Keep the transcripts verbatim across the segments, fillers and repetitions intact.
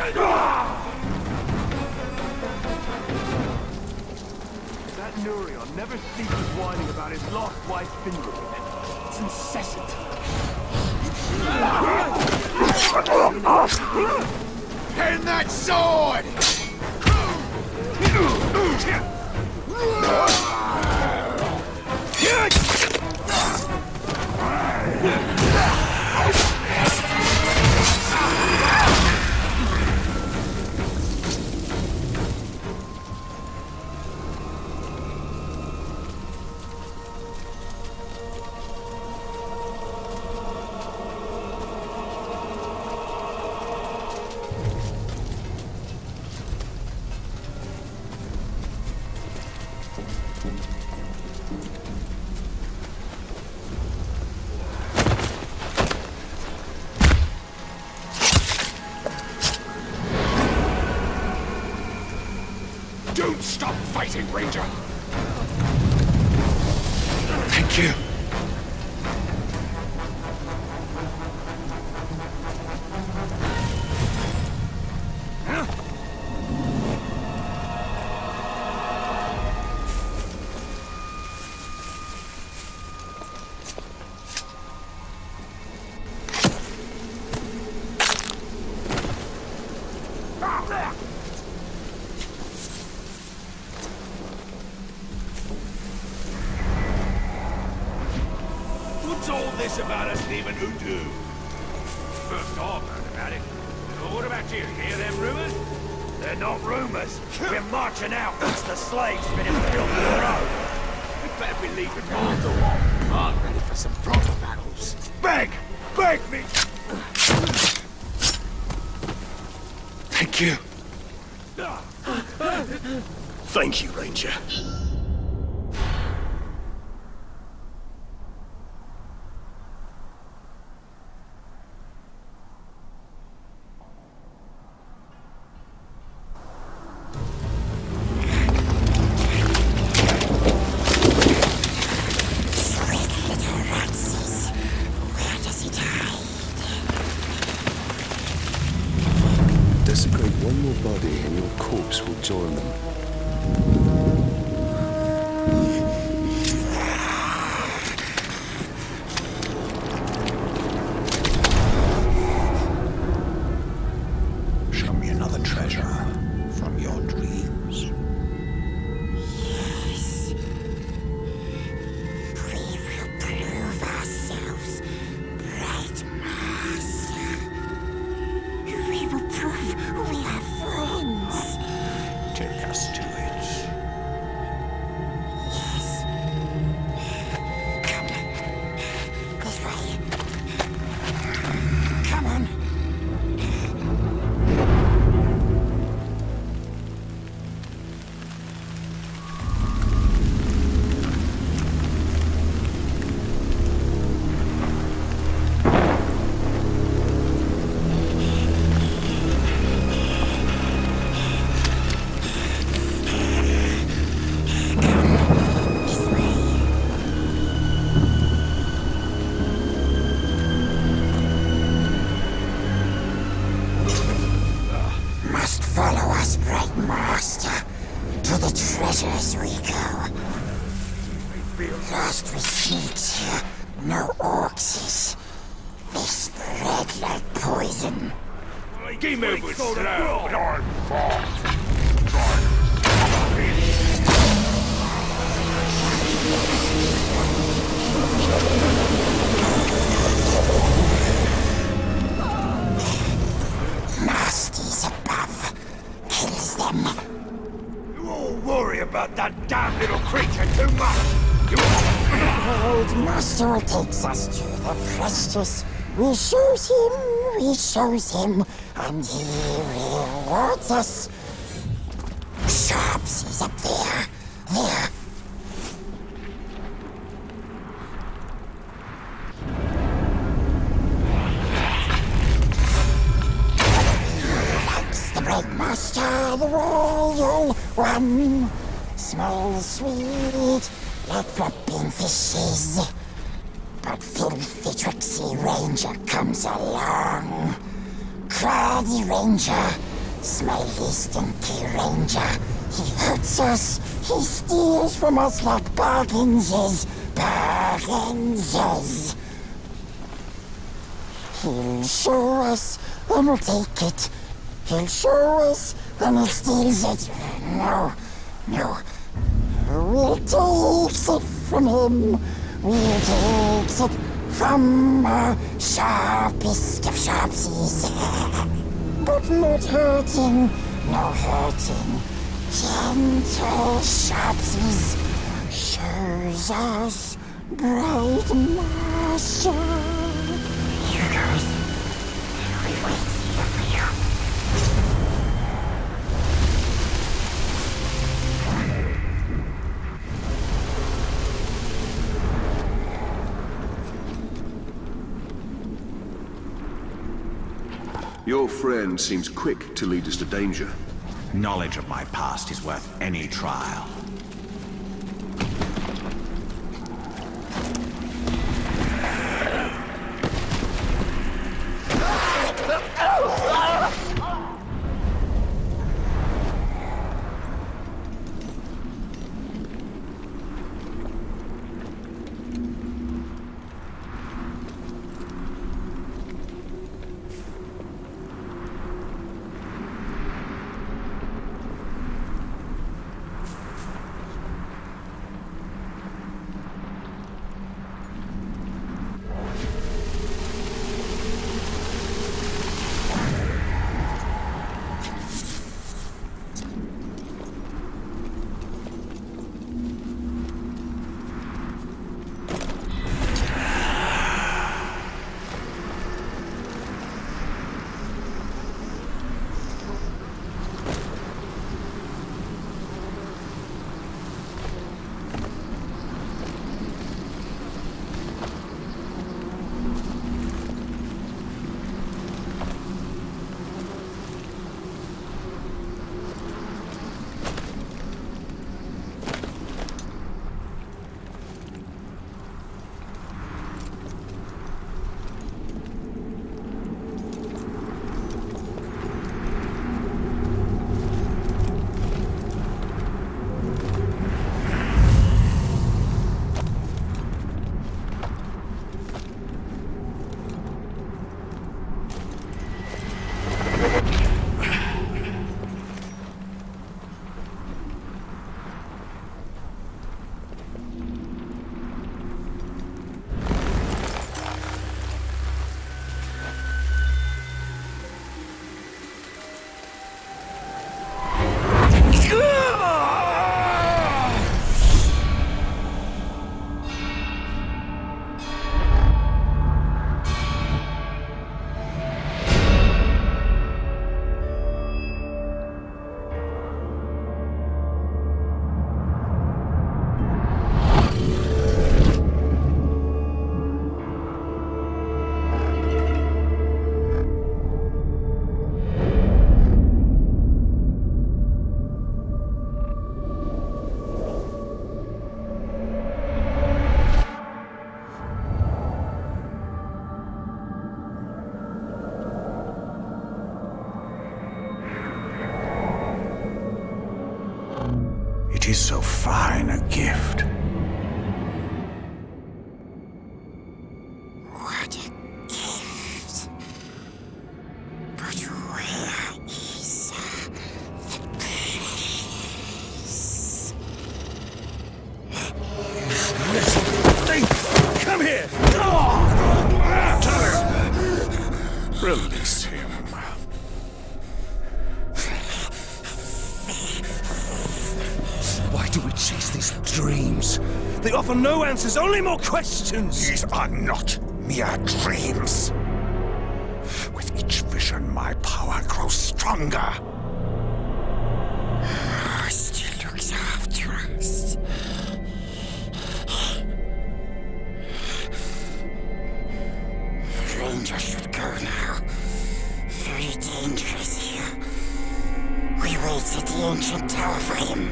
That Nurion never ceases whining about his lost wife Finwë. It's incessant. And that sword! Don't stop fighting, Ranger! Thank you. What's all this about us leaving Udu? First I've heard about it. What about you? Hear them rumors? They're not rumors. We're marching out once the slaves finish building the road. We better be leaving Mordor. I'm ready for some proper battles. Beg! Beg me! Thank you. Thank you, Ranger. Desecrate one more body and your corpse will join them. Show me another treasure from your dreams. Yes. We will prove ourselves, Bright Master. We will prove we are friends. Take us to it. Yes. Come. This way. Come on. Must follow us, Bright Master. To the treasures we go. Lost receipts here, no orcs. They spread like poison. Keep moving slow. Nasties above. Kills them. You all worry about that damn little creature too much. You Old Master takes us to the precious. We shows him, we shows him, and he rewards us. Sharps is up there. There. Likes the Bright Master, the royal one. Smells sweet, like flopping fishes. But filthy tricksy Ranger comes along. Craggy Ranger, Smelly, stinky ranger. He hurts us. He steals from us like Bargainses. Bargainses. He'll show us, then we'll take it. He'll show us, then he steals it. No, no. We'll take it from him. We'll take it from our sharpest of sharpsies. But not hurting, no hurting. Gentle sharpsies shows us bright master. Here goes. We wait here for you. Your friend seems quick to lead us to danger. Knowledge of my past is worth any trial. It is so fine a gift. What a gift. But where is uh, the place? Come here! Release him. Why do we chase these dreams? They offer no answers, only more questions! These are not mere dreams. With each vision, my power grows stronger. Still looks after us. Ranger should go now. Very dangerous here. We wait at the ancient tower for him.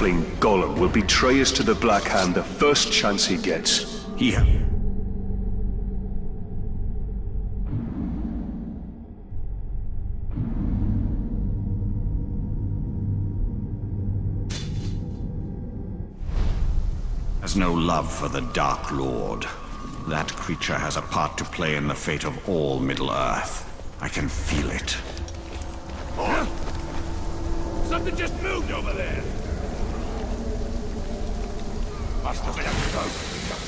trifling golem will betray us to the Black Hand the first chance he gets. Here. Has no love for the Dark Lord. That creature has a part to play in the fate of all Middle-earth. I can feel it. Oh. Something just moved over there. Must have been a ghost.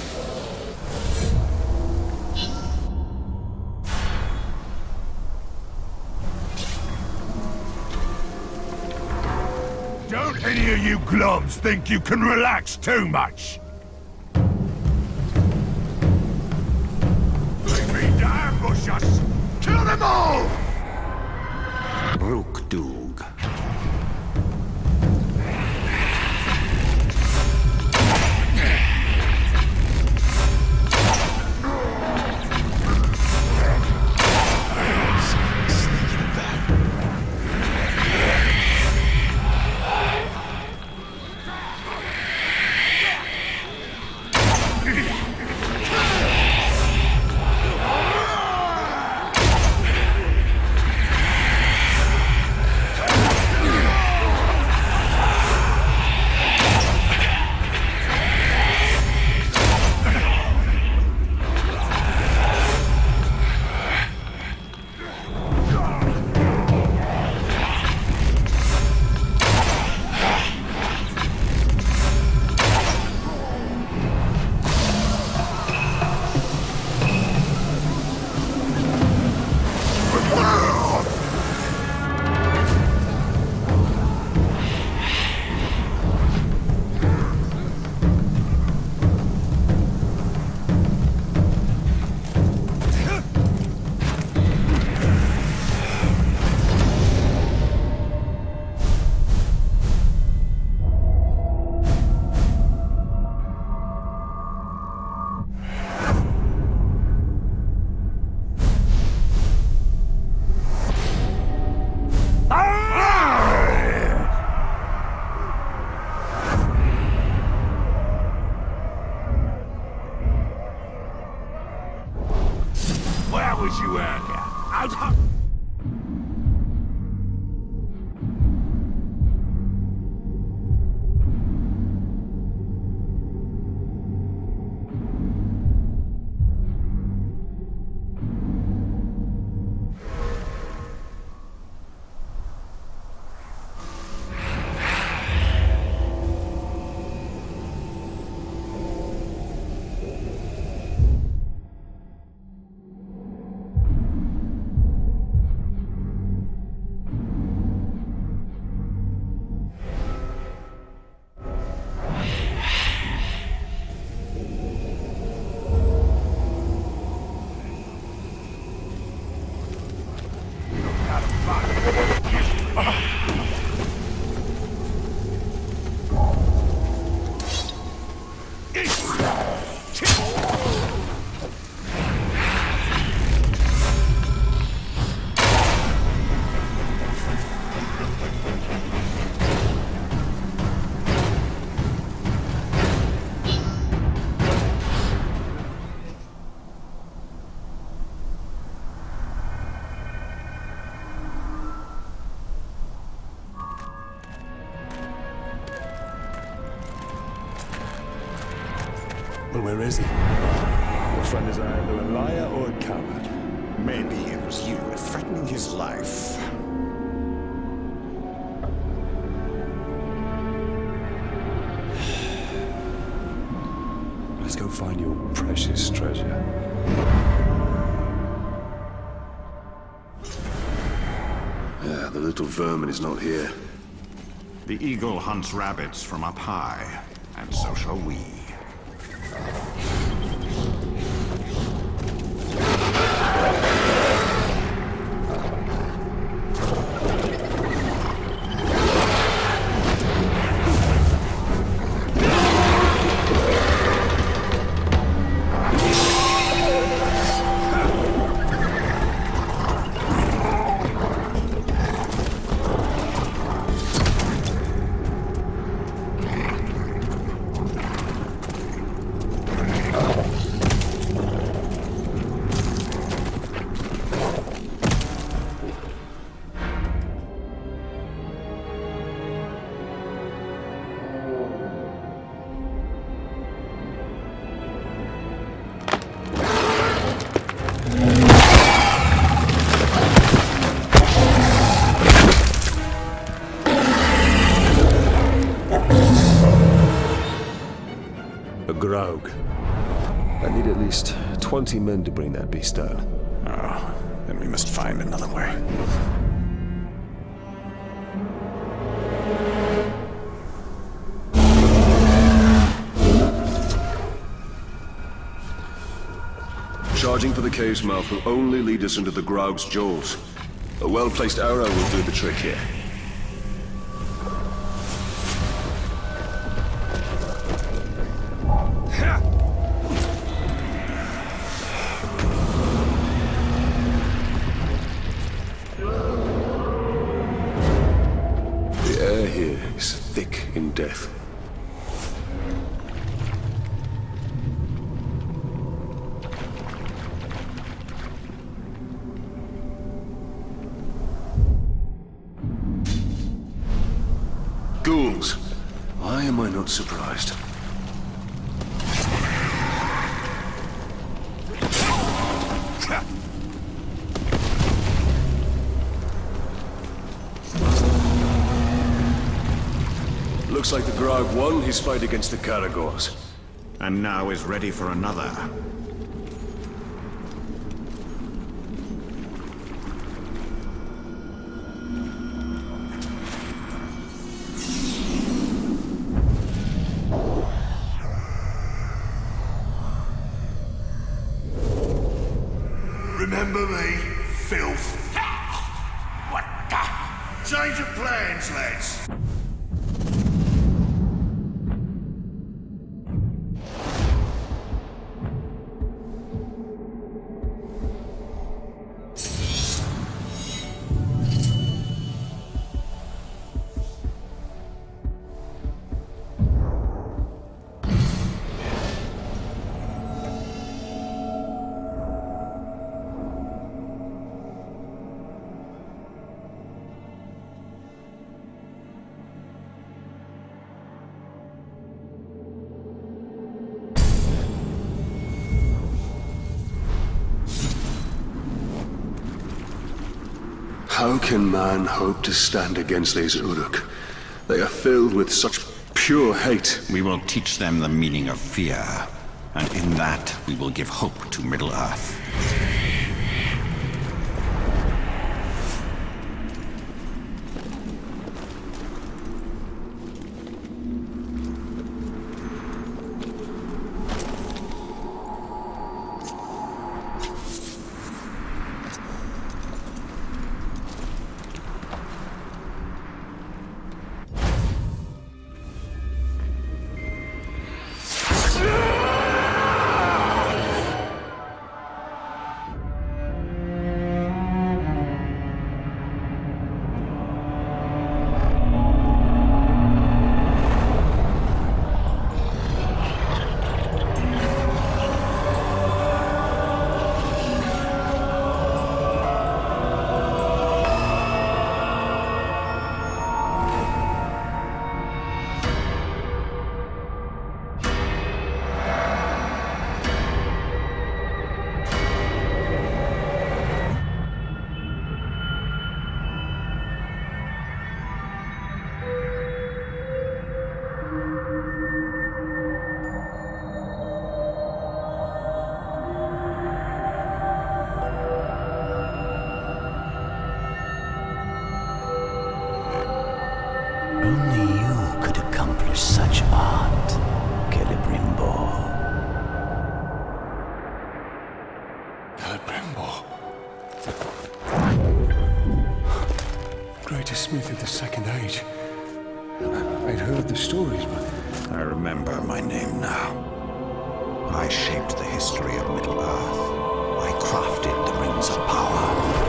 Don't any of you globs think you can relax too much? They mean to ambush us! Kill them all! Brook Doog. was you earlier. Out. Well, where is he? Your friend is either a liar or a coward. Maybe it was you threatening his life. Let's go find your precious treasure. Yeah, the little vermin is not here. The eagle hunts rabbits from up high, and so shall we. Graug. I need at least twenty men to bring that beast down. Oh, then we must find another way. Charging for the cave's mouth will only lead us into the Graug's jaws. A well-placed arrow will do the trick here. The air here is thick in death. Ghouls. Why am I not surprised? Looks like the Graug won his fight against the Caragors. And now is ready for another. Remember me, filth? What the? Change of plans, lads. How can man hope to stand against these Uruk? They are filled with such pure hate. We will teach them the meaning of fear, and in that we will give hope to Middle-earth. Only you could accomplish such art, Celebrimbor. Celebrimbor. Greatest smith of the Second Age. I'd heard the stories, but... I remember my name now. I shaped the history of Middle-earth. I crafted the Rings of Power.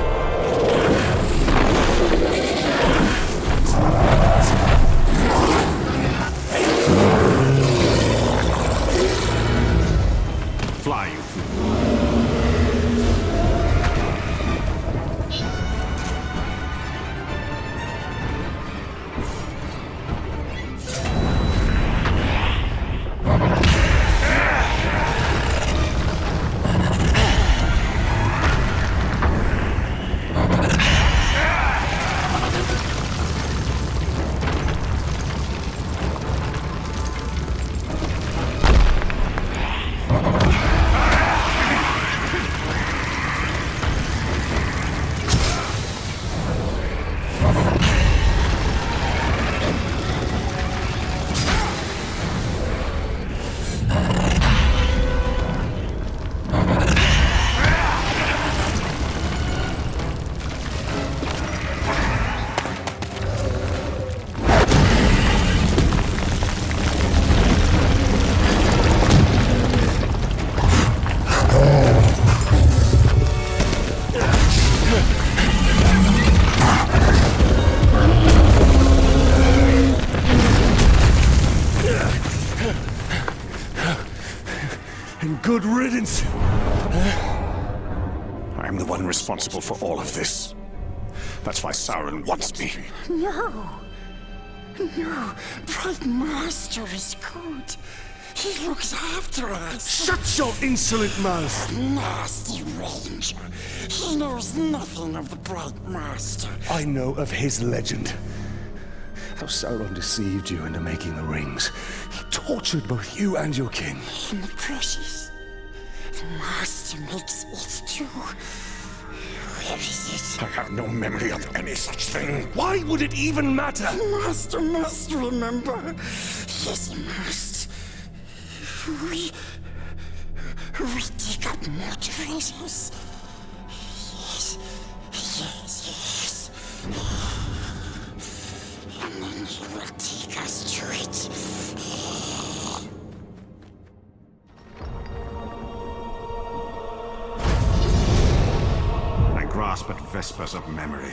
Fly, you fool. and good riddance. I'm the one responsible for all of this. That's why Sauron wants me. No. No. Bright Master is good. He looks after us. Shut your insolent mouth! Nasty Ranger. He knows nothing of the Bright Master. I know of his legend. How Sauron deceived you into making the rings. He tortured both you and your king. And the precious. The Master makes it too. Where is it? I have no memory of any such thing. Why would it even matter? The Master must remember. Yes, he must. We... We dig up more treasures. Yes, yes, yes. And then he will take us to it. I grasp at vespers of memory.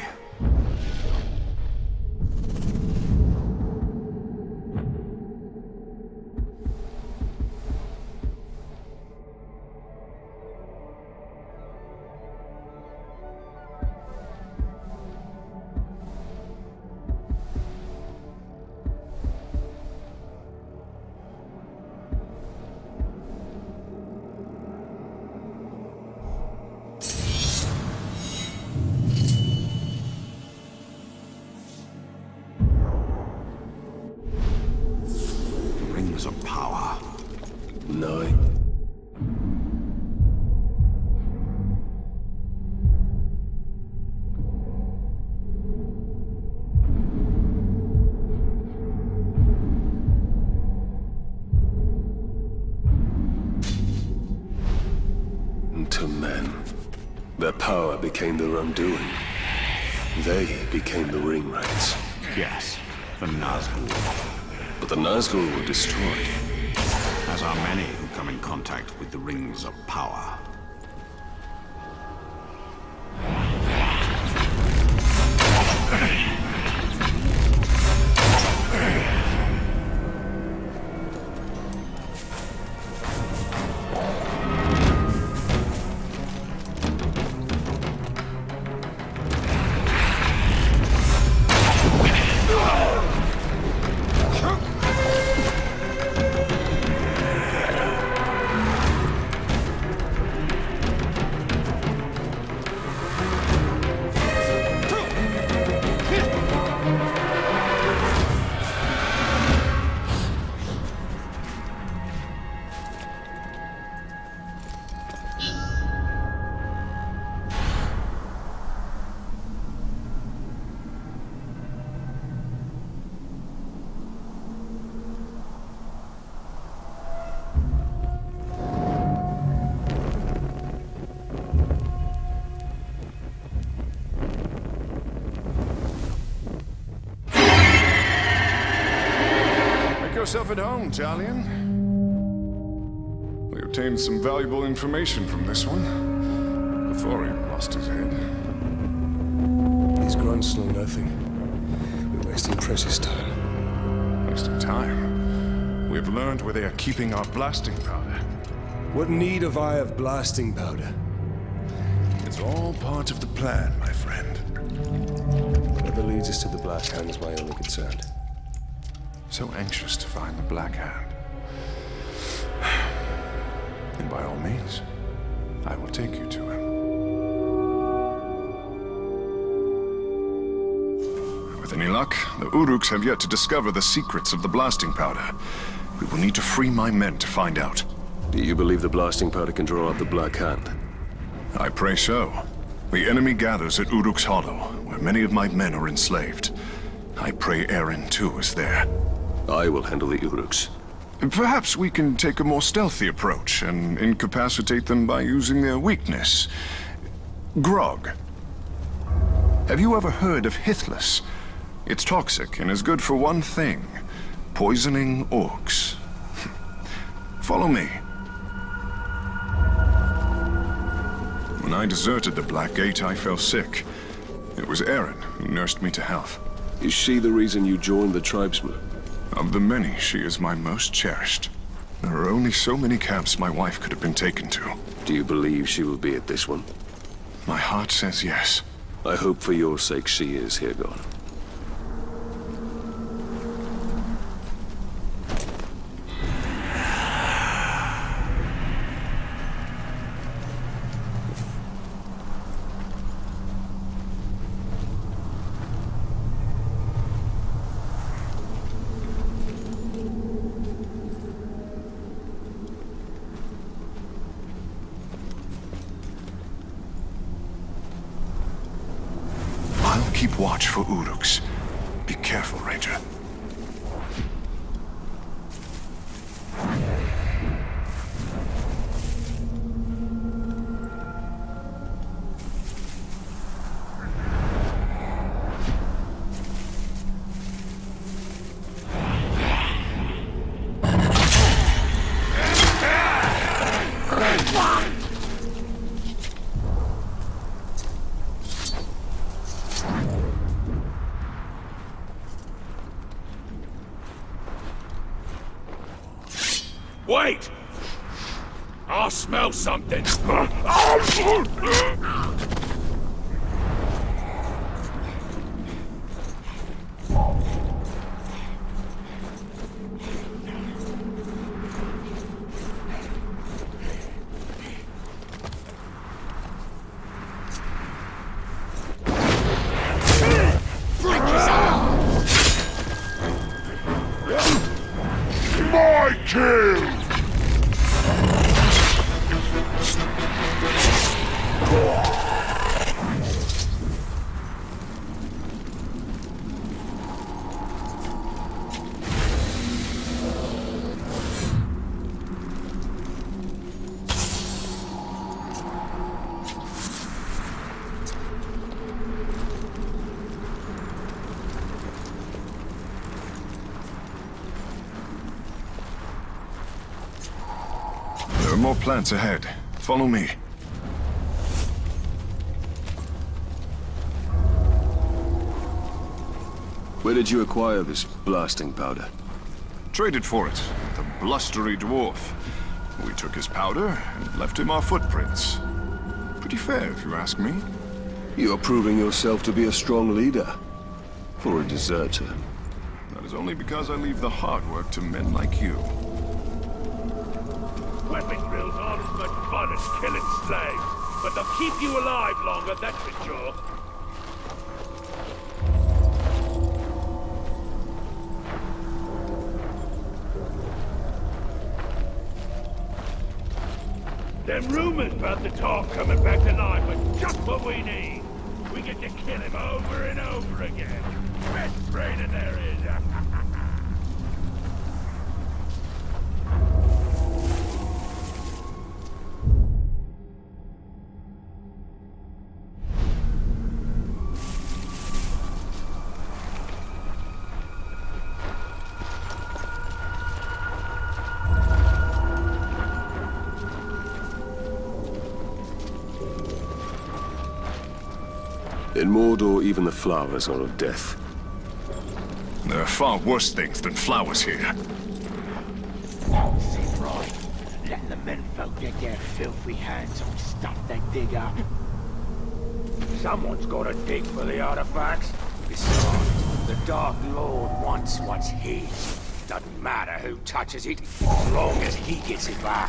Of power. Nine. To men, their power became their undoing. They became the ring wraiths. Yes, the Nazgul. But the Nazgul were destroyed. As are many who come in contact with the rings of power. Yourself at home, Talion. We obtained some valuable information from this one before he lost his head. These grunts know nothing. We're wasting precious time. Wasting time? We've learned where they are keeping our blasting powder. What need have I of blasting powder? It's all part of the plan, my friend. Whatever leads us to the Black Hand is my only concern. So anxious to find the Black Hand. And by all means, I will take you to him. With any luck, the Uruks have yet to discover the secrets of the blasting powder. We will need to free my men to find out. Do you believe the blasting powder can draw out the Black Hand? I pray so. The enemy gathers at Uruk's Hollow, where many of my men are enslaved. I pray Eren, too, is there. I will handle the Uruks. Perhaps we can take a more stealthy approach and incapacitate them by using their weakness. Grog. Have you ever heard of Hithless? It's toxic and is good for one thing. Poisoning orcs. Follow me. When I deserted the Black Gate, I fell sick. It was Eren who nursed me to health. Is she the reason you joined the tribesmen? Of the many, she is my most cherished. There are only so many camps my wife could have been taken to. Do you believe she will be at this one? My heart says yes. I hope for your sake she is, Hirgon. Keep watch for Uruks. Be careful, Ranger. Wait! I smell something. My kill! There are more plants ahead. Follow me. Where did you acquire this blasting powder? Traded for it. The blustery dwarf. We took his powder and left him our footprints. Pretty fair, if you ask me. You're proving yourself to be a strong leader. For a deserter. That is only because I leave the hard work to men like you. Weapon drills aren't as much fun as killing slaves, but they'll keep you alive longer, that's for sure. Them rumors about the talk coming back to life are just what we need. We get to kill him over and over again. Best training there is. In Mordor, even the flowers are of death. There are far worse things than flowers here. Seem right. Let the menfolk get their filthy hands on stuff they dig up. Someone's gotta dig for the artifacts. Besides, the Dark Lord wants what's his. Doesn't matter who touches it, as long as he gets it back.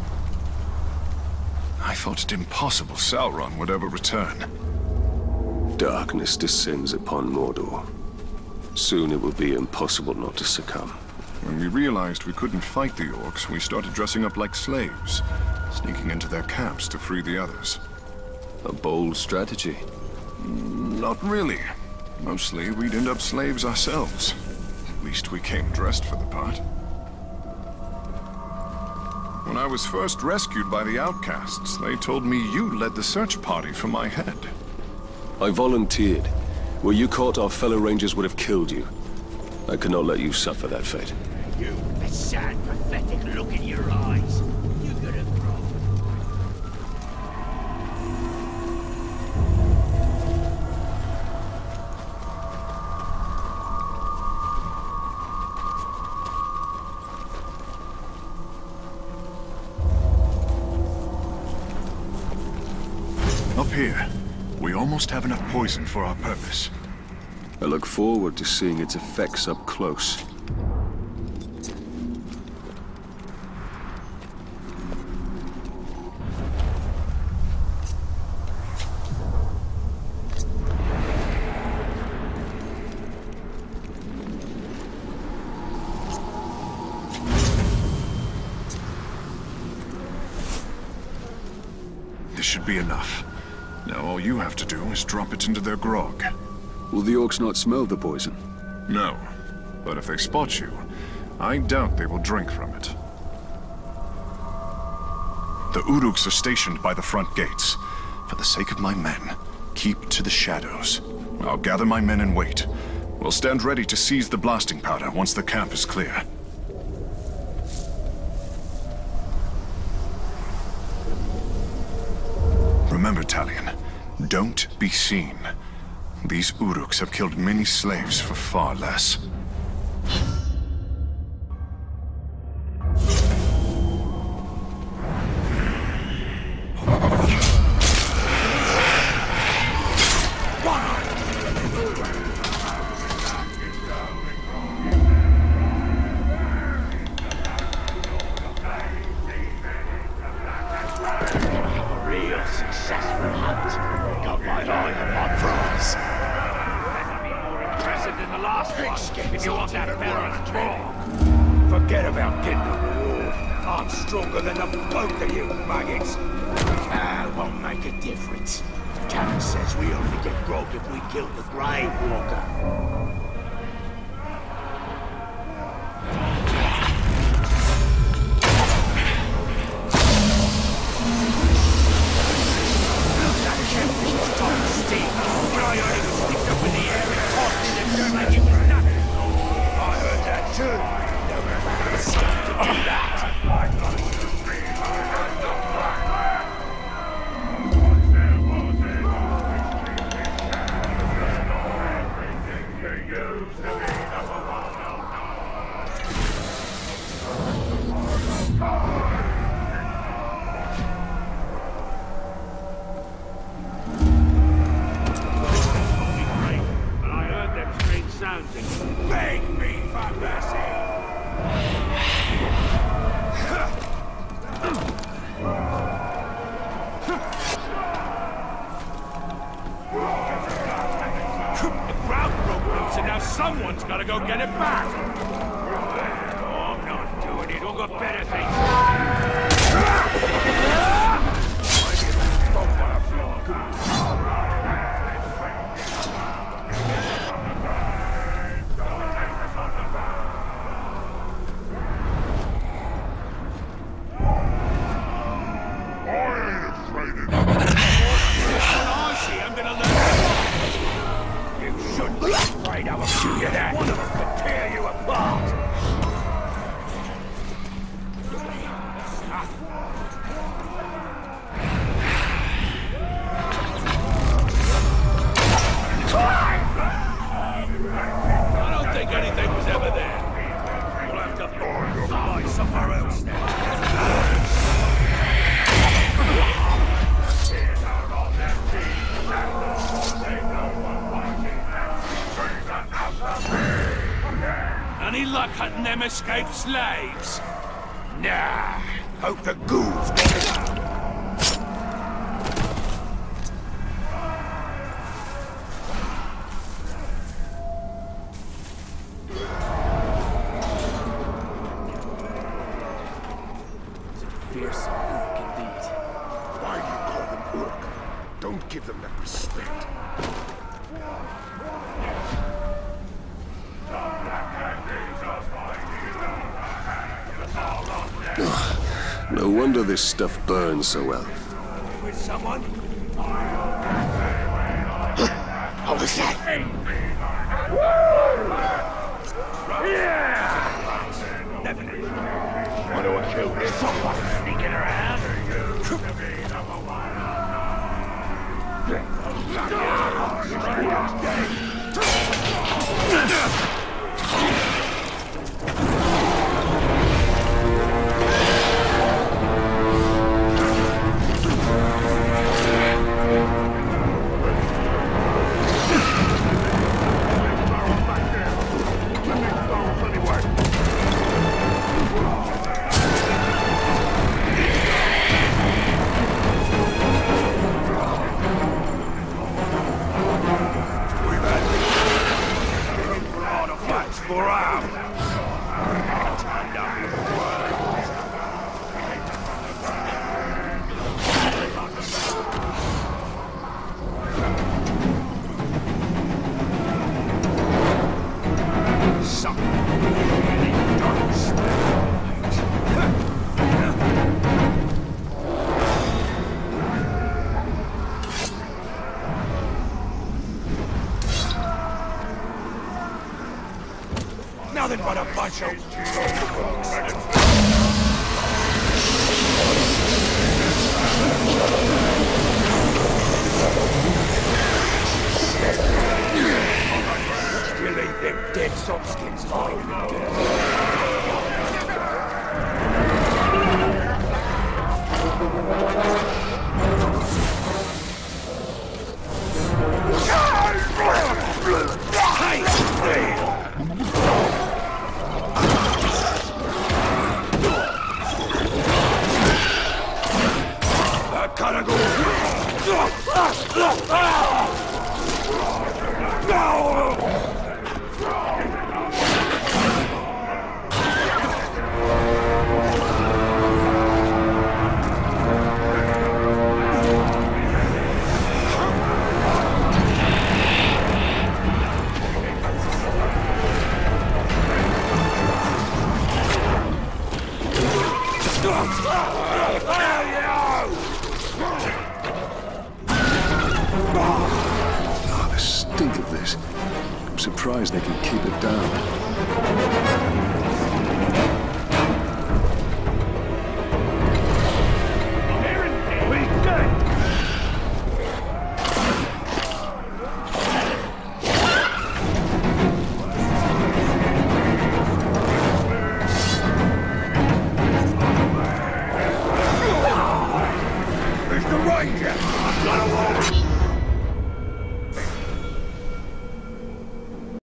I thought it impossible Sauron would ever return. Darkness descends upon Mordor. Soon it will be impossible not to succumb. When we realized we couldn't fight the orcs, we started dressing up like slaves, sneaking into their camps to free the others. A bold strategy. Not really. Mostly, we'd end up slaves ourselves. At least we came dressed for the part. When I was first rescued by the outcasts, they told me you led the search party for my head. I volunteered. Were you caught, our fellow rangers would have killed you. I could not let you suffer that fate. You, that sad, pathetic look in your eyes. You could have grown. Up here, we almost have enough poison for our purpose. I look forward to seeing its effects up close. This should be enough. Now all you have to do is drop it into their grog. Will the orcs not smell the poison? No. But if they spot you, I doubt they will drink from it. The Uruks are stationed by the front gates. For the sake of my men, keep to the shadows. I'll gather my men and wait. We'll stand ready to seize the blasting powder once the camp is clear. Remember, Talion, don't be seen. These Uruks have killed many slaves for far less. If you want that Baron's claw, forget about getting the reward. I'm stronger than the both of you maggots. That won't make a difference. Captain says we only get grog if we kill the Grave Walker. Beg me for mercy! The crowd broke loose and now someone's gotta go get it back! Oh, I'm not doing it, I've got better things. I will shoot you that. One of us could tear you apart. I don't think anything was ever there. We'll have to fly somewhere else now. Any luck hunting them escaped slaves? Nah. Hope the ghouls got it. No wonder this stuff burns so well. With someone? What was that? Yeah! Definitely. What do I show here? Someone sneaking around? Nothing but a bunch of... You leave them dead softskins lying. Oh, the stink of this. I'm surprised they can keep it down. Ranger! Got a wall!